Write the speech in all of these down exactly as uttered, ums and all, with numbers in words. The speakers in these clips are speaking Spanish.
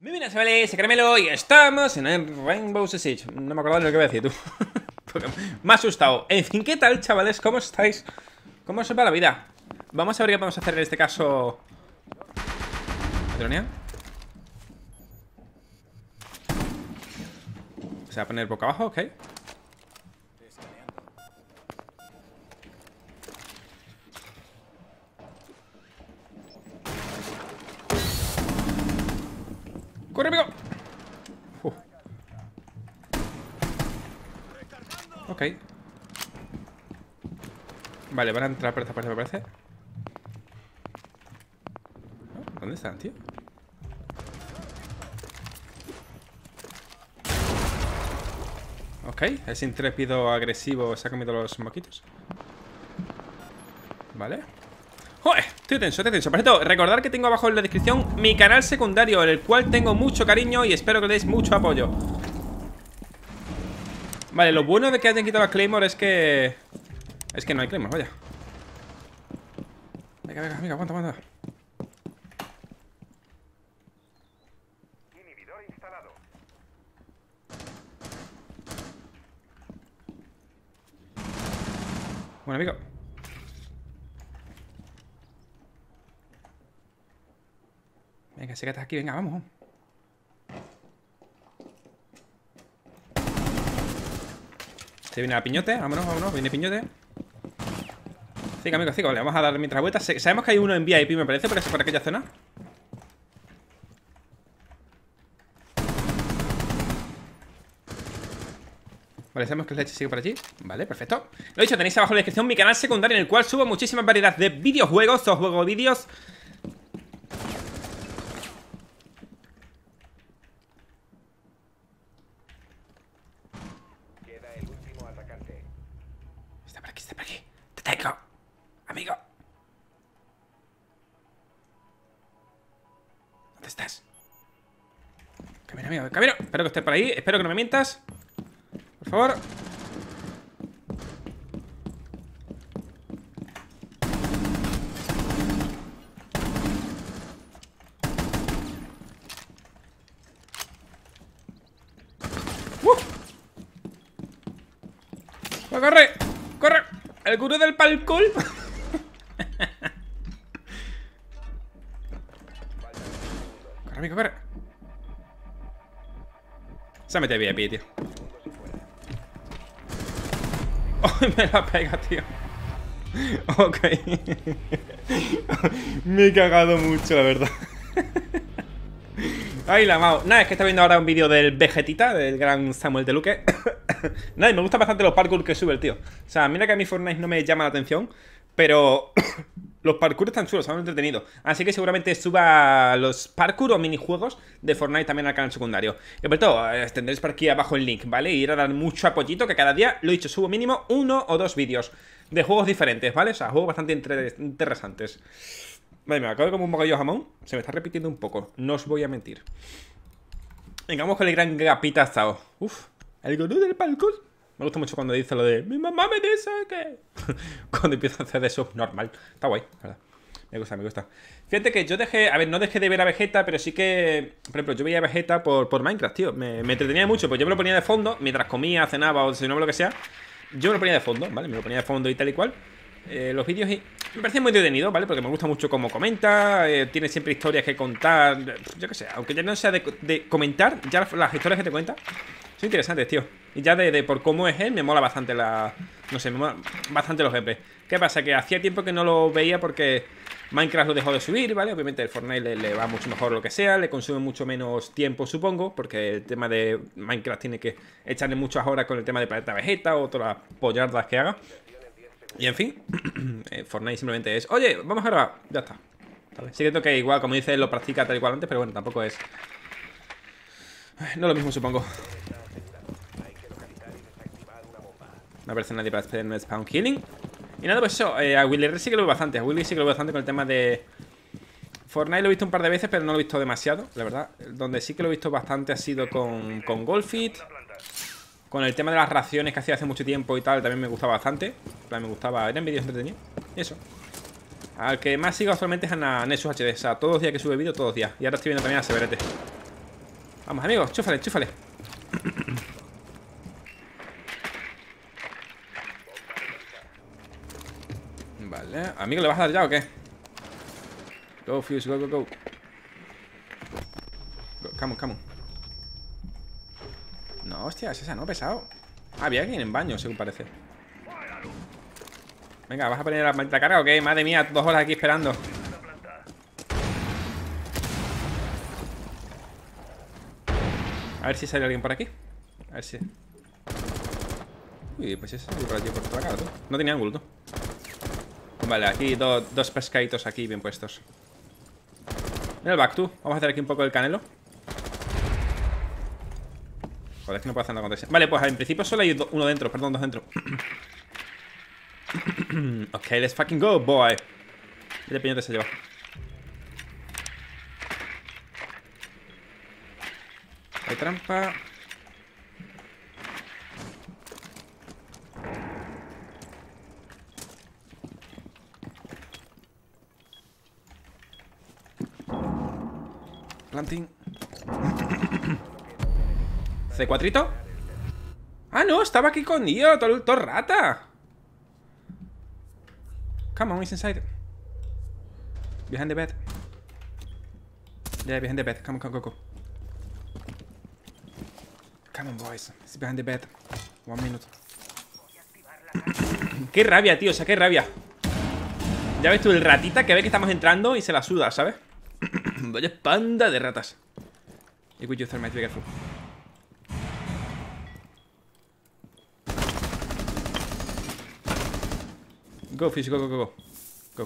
Muy buenas, chavales, soy Caramelo y estamos en el Rainbow Six Siege. No me acordaba de lo que iba a decir, tú. Me ha asustado. En fin, ¿qué tal, chavales? ¿Cómo estáis? ¿Cómo os va la vida? Vamos a ver qué podemos hacer en este caso. ¿Dronea? Se va a poner boca abajo, ok. ¡Corre, amigo! Uh. Ok. Vale, van a entrar por esta parte, me parece. ¿Dónde están, tío? Ok, es intrépido, agresivo. Se ha comido los moquitos. Vale. ¡Joder! Estoy tenso, estoy tenso. Por cierto, recordad que tengo abajo en la descripción mi canal secundario, en el cual tengo mucho cariño y espero que le deis mucho apoyo. Vale, lo bueno de que hayan quitado la Claymore es que... Es que no hay Claymore, vaya. Venga, venga, venga, aguanta, aguanta. Inhibidor instalado. Bueno, amigo. Venga, sé que estás aquí, venga, vamos. Se viene la piñote, vámonos, vámonos, viene piñote. Siga, amigos, siga, le vamos a dar mientras vueltas. Sabemos que hay uno en V I P, me parece, por eso, por aquella zona. Vale, sabemos que el leche sigue por allí. Vale, perfecto. Lo dicho, tenéis abajo en la descripción mi canal secundario, en el cual subo muchísima variedad de videojuegos. Os juego vídeos. Queda el último atacante. Está por aquí, está por aquí. Te tengo, amigo. ¿Dónde estás? Camina, amigo, camino. Espero que estés por ahí, espero que no me mientas. Por favor. ¡Uh! ¡Corre! ¡Corre! ¡El gurú del parkour! Corre, amigo, corre. Se ha metido V I P, tío. ¡Oh, me la pega, tío! Ok. Me he cagado mucho, la verdad. Ay, la mao. Nada, es que está viendo ahora un vídeo del Vegetita, del gran Samuel de Luque. Nada, y me gustan bastante los parkour que sube el tío. O sea, mira que a mí Fortnite no me llama la atención, pero los parkour están chulos, son entretenidos. Así que seguramente suba los parkour o minijuegos de Fortnite también al canal secundario. Y por todo, tendréis por aquí abajo el link, ¿vale? Y ir a dar mucho apoyito, que cada día, lo he dicho, subo mínimo uno o dos vídeos de juegos diferentes, ¿vale? O sea, juegos bastante inter interesantes. Vale, me acabo de comer un bocadillo de jamón. Se me está repitiendo un poco, no os voy a mentir. Venga, vamos con el gran Gapita Zao. Uf, el gurú del parkour. Me gusta mucho cuando dice lo de mi mamá me dice que... Cuando empieza a hacer de eso, normal. Está guay, ¿verdad? Me gusta, me gusta. Fíjate que yo dejé... A ver, no dejé de ver a Vegeta, pero sí que... Por ejemplo, yo veía a Vegeta por, por Minecraft, tío. Me, me entretenía mucho, pues yo me lo ponía de fondo mientras comía, cenaba o si no lo que sea. Yo me lo ponía de fondo, ¿vale? Me lo ponía de fondo y tal y cual. Eh, los vídeos y... me parece muy entretenido, ¿vale? Porque me gusta mucho cómo comenta, eh, tiene siempre historias que contar, yo qué sé, aunque ya no sea de, de comentar, ya las historias que te cuenta son interesantes, tío. Y ya de, de por cómo es él, me mola bastante la... no sé, me mola bastante los gameplays. ¿Qué pasa? Que hacía tiempo que no lo veía porque Minecraft lo dejó de subir, ¿vale? Obviamente el Fortnite le, le va mucho mejor lo que sea, le consume mucho menos tiempo, supongo, porque el tema de Minecraft tiene que echarle muchas horas con el tema de Planeta Vegeta o todas las pollardas que haga. Y en fin, eh, Fortnite simplemente es... Oye, vamos a grabar, ya está, ¿vale? Sí que igual, como dice, lo practica tal y cual antes, pero bueno, tampoco es... No lo mismo, supongo. No aparece nadie para hacer un spawn killing. Y nada, pues eso, eh, a Willy sí que lo veo bastante. A Willy sí que lo veo bastante con el tema de... Fortnite lo he visto un par de veces, pero no lo he visto demasiado, la verdad. Donde sí que lo he visto bastante ha sido con, con Golfit. Con el tema de las raciones que hacía hace mucho tiempo y tal, también me gustaba bastante. Me gustaba, eran vídeos entretenidos. Y eso. Al que más sigo actualmente es a Nexus H D. O sea, todos los días que sube vídeo, todos los días. Y ahora estoy viendo también a Severete. Vamos, amigos, chúfale, chúfale. Vale, amigo, ¿le vas a dar ya o qué? Go, Fuse, go, go, go, go. Come on, come on. No, hostia, es esa, no, pesado. Ah, había alguien en baño, según parece. Venga, ¿vas a poner la maldita carga o qué? Madre mía, dos horas aquí esperando. A ver si sale alguien por aquí. A ver si... Uy, pues ese salió por allí por toda la cara, tú. No tenía ángulo, tú. Vale, aquí do, dos pescaditos aquí bien puestos. Mira el back, tú. Vamos a hacer aquí un poco el canelo. Joder, es que no puedo hacer nada contra ese. Vale, pues en principio solo hay uno dentro, perdón, dos dentro. Ok, let's fucking go, boy. ¿Qué piñote se lleva? Hay trampa. Planting. ¿C cuatro? Ah, no, estaba aquí con Dio, todo, todo rata. Come on, he's inside. Behind the bed. Yeah, behind the bed. Come on, come on, go, go. Come on, boys. He's behind the bed. One minute. Qué rabia, tío, o sea, qué rabia. Ya ves tú, el ratita que ve que estamos entrando y se la suda, ¿sabes? Vaya panda de ratas. Y with your thermite, be careful. Go, fish, go, go, go, go. Go.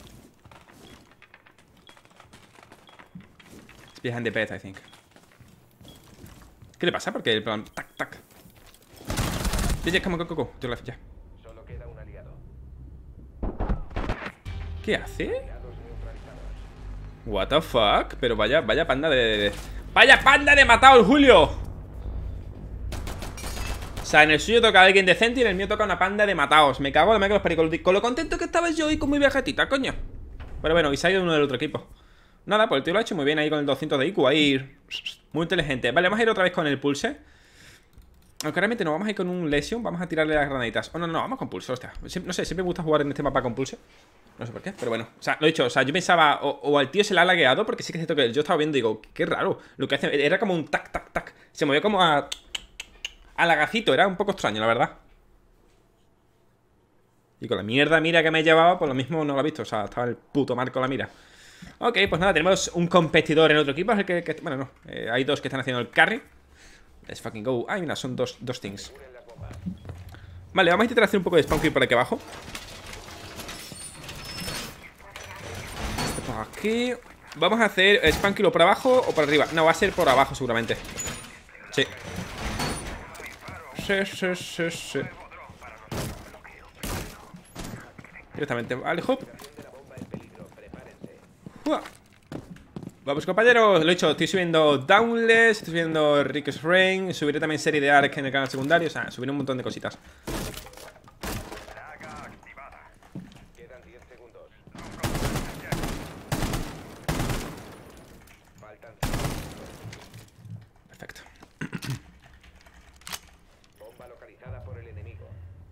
It's behind the bed, I think. ¿Qué le pasa? Porque el plan... Tac, tac. Yeah, yeah, come on, go, go, go. To left, ya. Solo queda un aliado. ¿Qué hace? What the fuck? Pero vaya, vaya panda de... ¡Vaya panda de matado el Julio! O sea, en el suyo toca a alguien decente y en el mío toca una panda de mataos. Me cago en la madre que los pericos. Con lo contento que estaba yo y con mi vegetita, coño. Pero bueno, y se ha ido uno del otro equipo. Nada, pues el tío lo ha hecho muy bien ahí con el doscientos de I Q. Ahí, muy inteligente. Vale, vamos a ir otra vez con el pulse. Aunque realmente no, vamos a ir con un Lesion. Vamos a tirarle las granaditas. Oh, no, no, vamos con pulse, hostia. No sé, siempre me gusta jugar en este mapa con pulse. No sé por qué, pero bueno. O sea, lo he dicho, o sea, yo pensaba O, o al tío se le ha lagueado, porque sí que es cierto que yo estaba viendo y digo, qué raro. Lo que hace, era como un tac, tac, tac. Se movió como a... a lagacito, era un poco extraño, la verdad. Y con la mierda mira que me llevaba, pues lo mismo no lo he visto. O sea, estaba el puto marco la mira. Ok, pues nada, tenemos un competidor en otro equipo. Es el que, que bueno, no, eh, hay dos que están haciendo el carry. Let's fucking go. Ay, mira, son dos, dos things. Vale, vamos a intentar hacer un poco de spawn kill por aquí abajo. Este por aquí. Vamos a hacer spawn kill o por abajo o por arriba. No, va a ser por abajo seguramente. Sí. Sí, sí, sí, sí. Directamente, vale, hop. Uah. Vamos, compañeros, lo he dicho, estoy subiendo Downless, estoy subiendo Rick's Rain, subiré también serie de Ark en el canal secundario, o sea, subiré un montón de cositas. Quedan diez segundos. Faltan Perfecto. bomba localizada por el enemigo.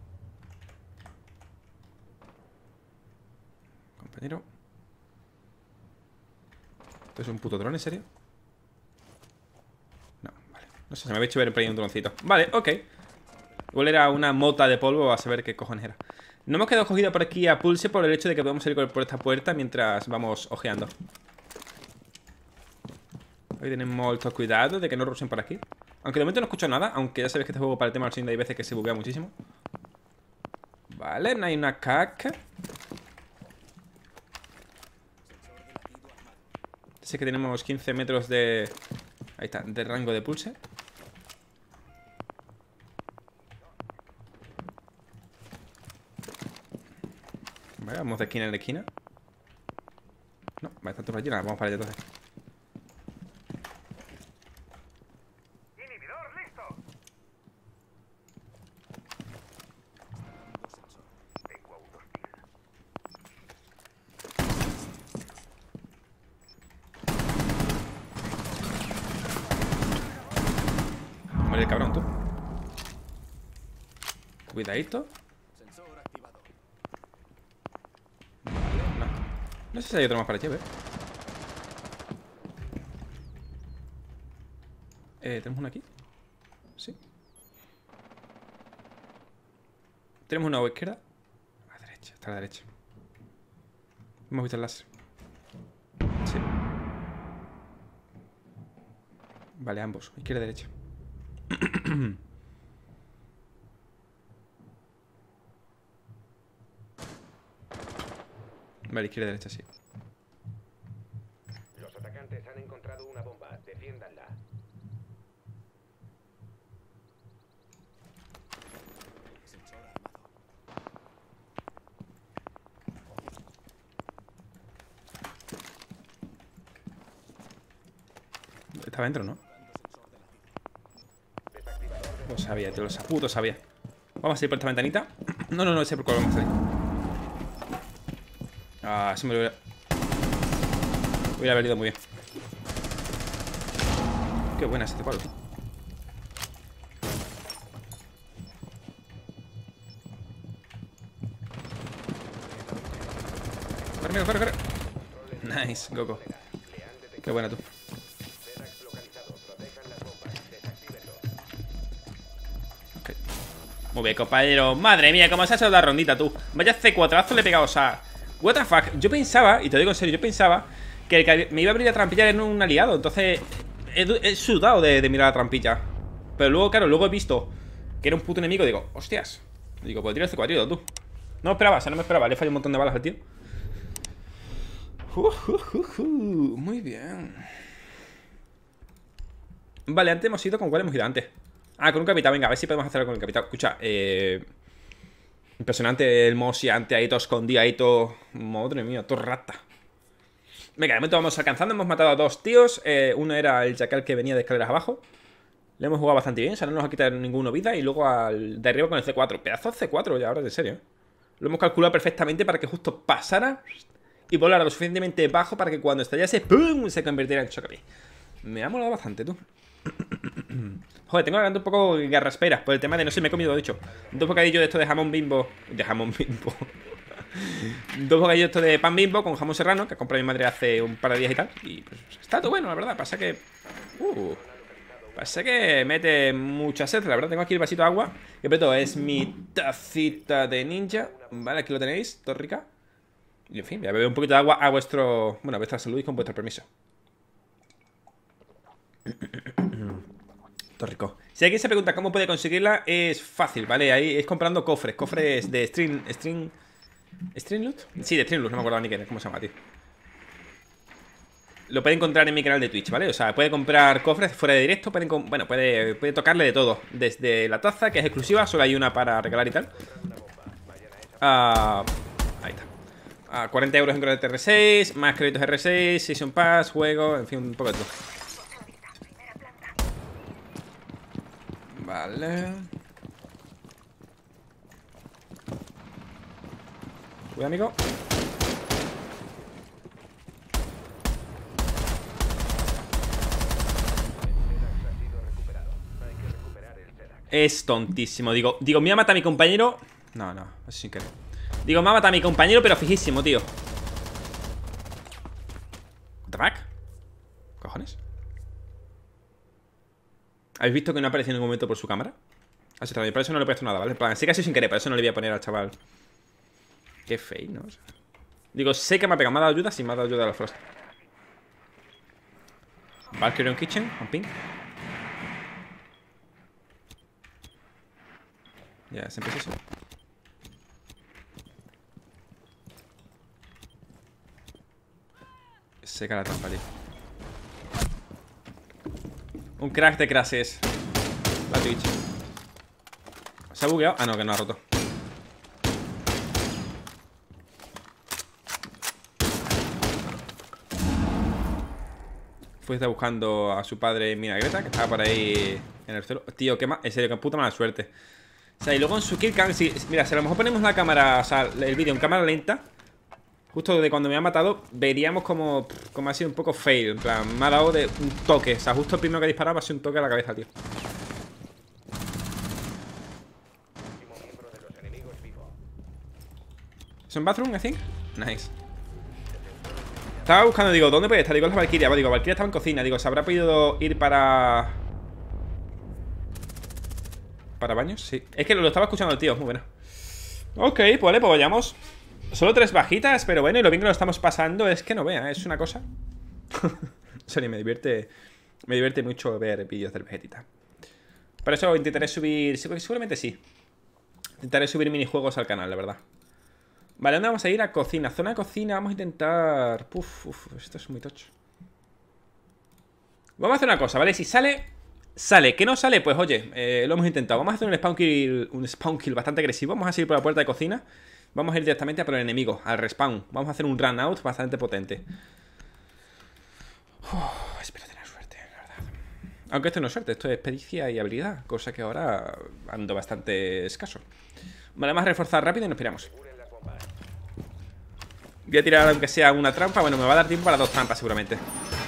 Compañero. ¿Esto es un puto dron, en serio? No, vale. No sé, se me había hecho ver por ahí un droncito. Vale, ok. Igual era una mota de polvo, a saber qué cojones era. No hemos quedado cogido por aquí a pulse por el hecho de que podemos salir por esta puerta mientras vamos ojeando. Hoy tenemos mucho cuidado de que no rusen por aquí. Aunque de momento no escucho nada, aunque ya sabéis que este juego para el tema del sonido hay veces que se buguea muchísimo. Vale, no hay una caca. Sé que tenemos quince metros de... Ahí está, de rango de pulse. Vale, vamos de esquina en esquina. No, vale, está todo por allí, nada, vamos para allá entonces. ¡Inhibidor listo! Tengo a un hostil. morir el cabrón, tú. Cuidadito. Vale, no. No sé si hay otro más para allá, ¿eh? Eh, ¿tenemos uno aquí? Sí. Tenemos una a la izquierda. A la derecha, está a la derecha. Hemos visto el láser. Sí. Vale, ambos, izquierda y derecha. Vale, izquierda y derecha, sí. Los atacantes han encontrado una bomba. Defiéndanla. Estaba dentro, ¿no? Lo sabía, tío, lo puto sabía. Vamos a ir por esta ventanita. No, no, no sé por cuál vamos a salir. Ah, eso me lo hubiera... Hubiera venido muy bien. Qué buena este palo, tío. Corre, corre, corre. Nice, Goku. Qué buena tú. Okay. Muy bien, compañero. Madre mía, cómo se ha hecho la rondita, tú. Vaya C cuatro le he pegado, o sea... What the fuck. Yo pensaba, y te digo en serio, yo pensaba que, el que me iba a abrir la trampilla era un aliado. Entonces he, he sudado de, de mirar la trampilla. Pero luego, claro, luego he visto que era un puto enemigo y digo, hostias. Digo, pues tira el C cuatro, tú. No me esperaba, o sea, no me esperaba. Le he fallado un montón de balas al tío. Uh, uh, uh, uh. Muy bien. Vale, antes hemos ido. ¿Con cuál hemos ido antes? Ah, con un capitán, venga, a ver si podemos hacerlo con el capitán. Escucha, eh... impresionante el Mosi antes ahí todo escondido, ahí todo... Madre mía, todo rata. Venga, de momento vamos alcanzando. Hemos matado a dos tíos. eh, Uno era el chacal que venía de escaleras abajo. Le hemos jugado bastante bien, o sea, no nos ha quitado ninguno vida. Y luego al de arriba con el C cuatro. Pedazo de C cuatro ya, ahora de serio, ¿eh? Lo hemos calculado perfectamente para que justo pasara y volara lo suficientemente bajo para que cuando estallase, ¡pum!, se convirtiera en chocapi. Me ha molado bastante, tú. Joder, tengo la garganta un poco garraspera por el tema de no sé, me he comido, de hecho, dos bocadillos de esto de jamón Bimbo. De jamón Bimbo. Dos bocadillos de esto de pan Bimbo con jamón serrano que compré mi madre hace un par de días y tal. Y pues está todo bueno, la verdad. Pasa que... Uh, pasa que mete mucha sed, la verdad. Tengo aquí el vasito de agua. Que preto es mi tacita de ninja. Vale, aquí lo tenéis, todo rica. Y en fin, voy a beber un poquito de agua a vuestro... Bueno, a vuestra salud y con vuestro permiso. Todo rico. Si alguien se pregunta cómo puede conseguirla, es fácil, ¿vale? Ahí es comprando cofres, cofres de string... string... ¿String loot? Sí, de string loot, no me acuerdo ni qué, cómo se llama, tío. Lo puede encontrar en mi canal de Twitch, ¿vale? O sea, puede comprar cofres fuera de directo, pueden bueno, puede, puede tocarle de todo. Desde la taza, que es exclusiva, solo hay una para regalar y tal. Ah, ahí está. A cuarenta euros en créditos R seis, más créditos R seis, Season Pass, juego, en fin, un poco de todo. Vale. Cuidado, amigo. Es tontísimo. Digo, digo, me ha matado a mi compañero. No, no, es sin querer. Digo, me ha matado a mi compañero, pero fijísimo, tío. What the fuck? ¿Cojones? ¿Habéis visto que no ha aparecido en ningún momento por su cámara? Así también, por eso no le he puesto nada, ¿vale? En plan, sí que ha sido sin querer, por eso no le voy a poner al chaval. Qué feo, ¿no? O sea, digo, sé que me ha pegado, me ha dado ayuda, sí, me ha dado ayuda a la Frost. Valkyrie on Kitchen, on ping. Ya, siempre es eso. Seca la trampa, tío. Un crack de crashes. La Twitch. ¿Se ha bugueado? Ah, no, que no ha roto. Fue estar buscando a su padre en Minagreta, que estaba por ahí en el suelo. Tío, qué mal, en serio, qué puta mala suerte. O sea, y luego en su killcam, si, mira, si a lo mejor ponemos la cámara, o sea, el vídeo en cámara lenta, justo de cuando me ha matado, veríamos como, como ha sido un poco fail. En plan, me ha dado de un toque. O sea, justo el primero que disparaba ha sido un toque a la cabeza, tío. ¿Son bathroom, I think? Nice. Estaba buscando, digo, ¿dónde puede estar? Digo, la Valkyria. Digo, Valkyria estaba en cocina. Digo, ¿se habrá podido ir para... ¿Para baños? Sí. Es que lo estaba escuchando el tío, muy bueno. Ok, pues vale, pues vayamos. Solo tres bajitas, pero bueno, y lo bien que lo estamos pasando es que no vea, es una cosa. En serio, me divierte. Me divierte mucho ver vídeos del Vegetita. Por eso intentaré subir. Seguramente sí. Intentaré subir minijuegos al canal, la verdad. Vale, ¿dónde vamos a ir? A cocina. Zona de cocina, vamos a intentar. Uf, uf, esto es muy tocho. Vamos a hacer una cosa, ¿vale? Si sale, sale. Que no sale, pues oye, eh, lo hemos intentado. Vamos a hacer un spawn kill, un spawn kill bastante agresivo. Vamos a salir por la puerta de cocina. Vamos a ir directamente a por el enemigo, al respawn. Vamos a hacer un run out bastante potente. Uf, espero tener suerte, la verdad. Aunque esto no es suerte, esto es pericia y habilidad. Cosa que ahora ando bastante escaso. Vale, vamos a reforzar rápido y nos piramos. Voy a tirar aunque sea una trampa. Bueno, me va a dar tiempo para dos trampas seguramente.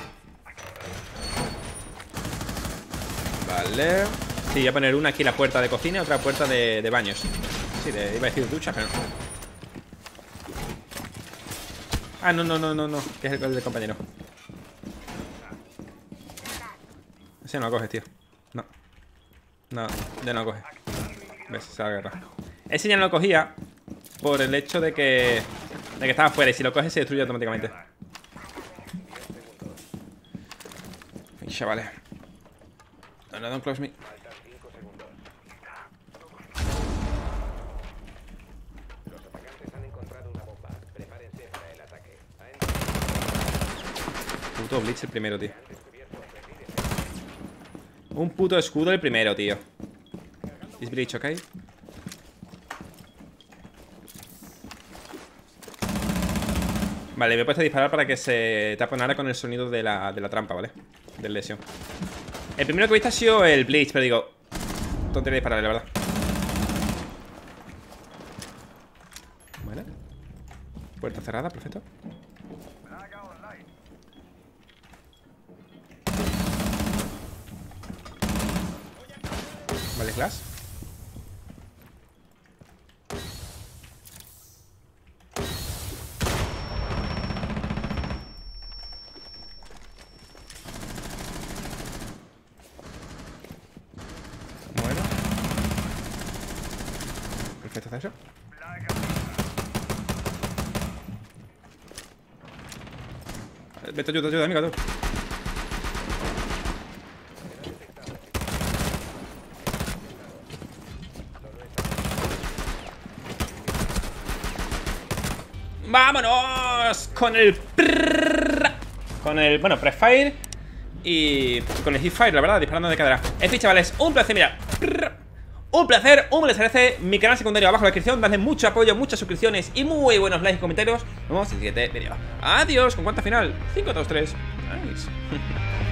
Vale. Sí, voy a poner una aquí en la puerta de cocina y otra puerta de, de baños. Sí, de, iba a decir ducha, pero no. Ah, no, no, no, no, no. Que es el, el del compañero. Ese no lo coges, tío. No. No, ya no lo coge. Ves, se va a agarrar. Ese ya no lo cogía por el hecho de que De que estaba fuera y si lo coges se destruye automáticamente. Ay, chavales. No, no, don't close me. Puto Blitz el primero, tío. Un puto escudo el primero, tío. Is Blitz, ok. Vale, me he puesto a disparar para que se taponara con el sonido de la, de la trampa, ¿vale? Del lesión. El primero que he visto ha sido el Blitz, pero digo, tontería de disparar, la verdad. Vale. Puerta cerrada, perfecto. Vale, Glass. Bueno. Perfecto, eso. Vete, ayuda, ayuda, amigo, tú. ¡Vámonos! Con el... Prrr, con el... Bueno, prefire. Y... con el hipfire, la verdad, disparando de cadera. En fin, chavales, un placer, mira. Prrr, un placer, un les agradece. Mi canal secundario abajo en la descripción. Dadle mucho apoyo, muchas suscripciones y muy buenos likes y comentarios. Nos vemos en el siguiente vídeo. Adiós. ¿Con cuánta final? cinco, dos, tres. Nice.